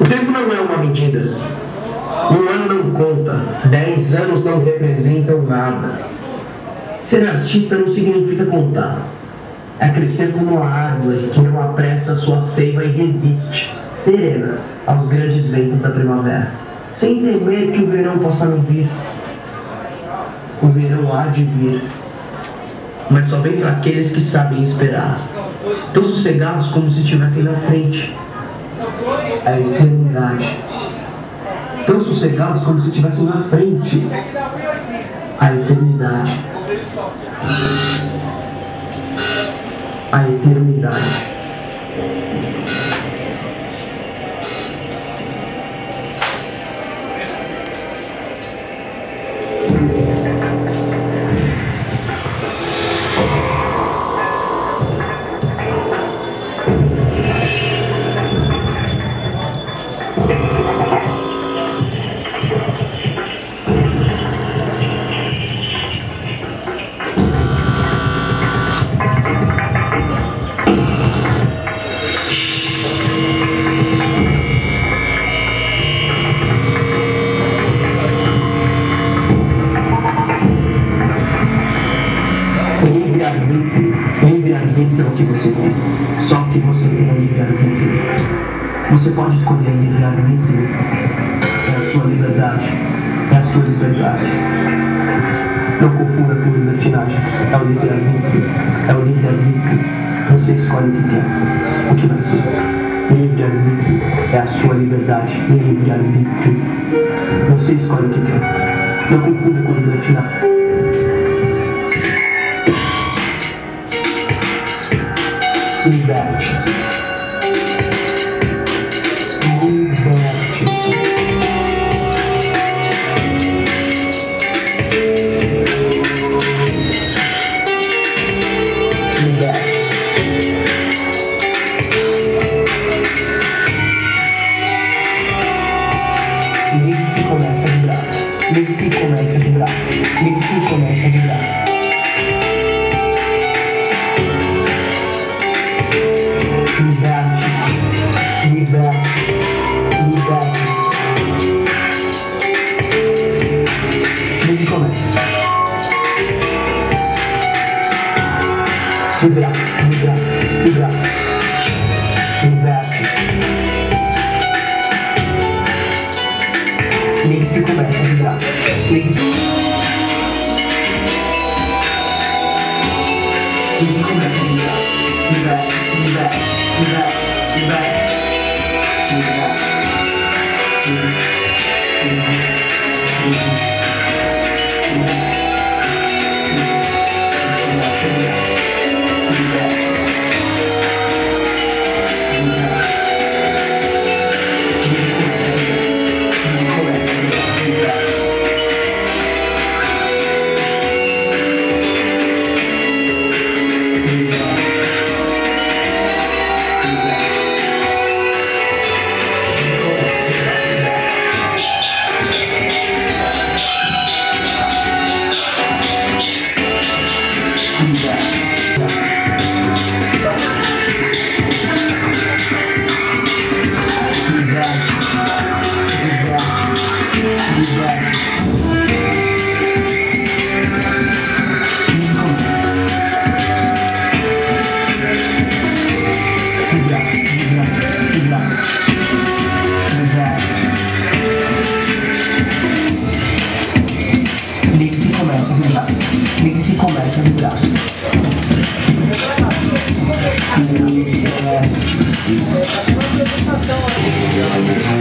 tempo não é uma medida. Um ano não conta, 10 anos não representam nada. Ser artista não significa contar. É crescer como uma árvore que não apressa sua seiva e resiste, serena, aos grandes ventos da primavera, sem temer que o verão possa não vir. O verão há de vir, mas só vem para aqueles que sabem esperar, tão sossegados como se estivessem na frente. A eternidade. Tão sossegados como se estivessem na frente. A eternidade. A eternidade. Livre-arbítrio é o que você tem. Só que você tem livre-arbítrio. Você pode escolher livre-arbítrio. É a sua liberdade. É a sua liberdade. Não confunda com libertinagem. É o livre-arbítrio. É o livre-arbítrio. Você escolhe o que quer. O que vai ser. Livre-arbítrio é a sua liberdade. Livre-arbítrio. Você escolhe o que quer. Não confunda com libertinagem. Liberte-se. Liberte-se. Liberte-se. Ligue-se e comece a vibrar. Ligue-se e comece a vibrar. Ligue-se e comece a vibrar. Liberte-se, liberte-se, liberte-se. Ele começa. Vibrar, vibrar, vibrar. Liberte-se. Ligue-se e começa a vibrar. Ligue-se. Ele começa a vibrar. Liberte-se, liberte-se. Relax, relax, relax, Ligue-se e começa a vibrar. Ligue-se e começa a vibrar. Liberte-se.